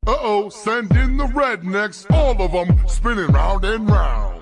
Uh-oh, send in the rednecks, all of them spinning round and round.